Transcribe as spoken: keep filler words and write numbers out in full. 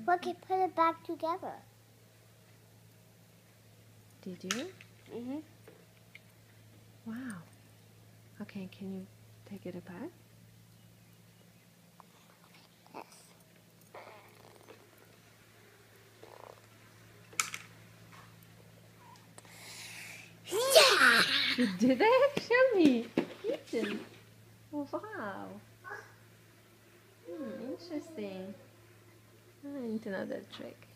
We can put it back together. Did you? Mm-hmm. Wow. Okay, can you take it apart? Yes. Yeah! You did it? Show me. You did. Oh, wow. Hmm, interesting. I need to know that trick.